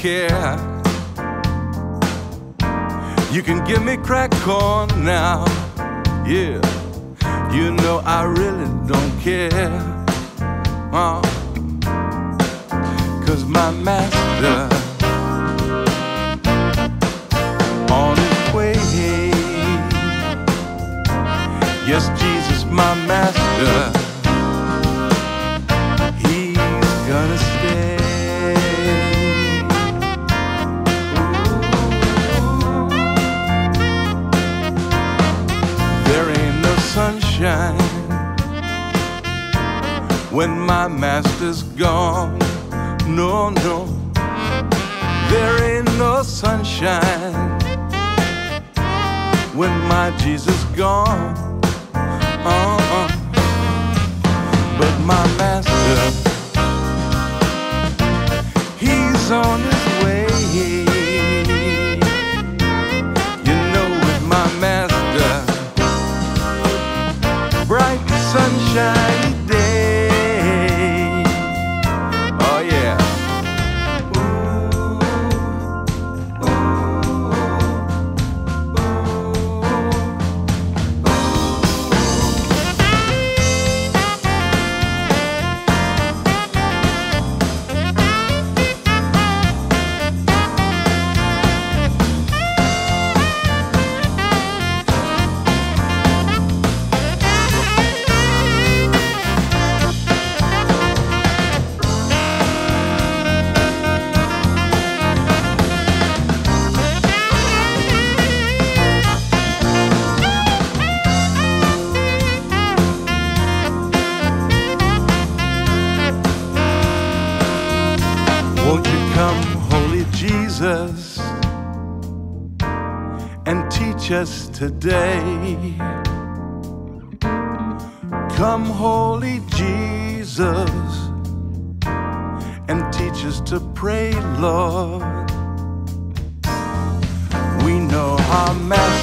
care. You can give me crack corn now, yeah. You know I really don't care, 'cause my master on his way. Yes, Jesus, my master, he's gonna stay. There ain't no sunshine when my master's gone. No, no, there ain't no sunshine when my Jesus gone. But my master, he's on his way. You know, with my master, bright sunshiny day. Oh yeah. Won't you come, Holy Jesus, and teach us today? Come, Holy Jesus, and teach us to pray, Lord. We know our Master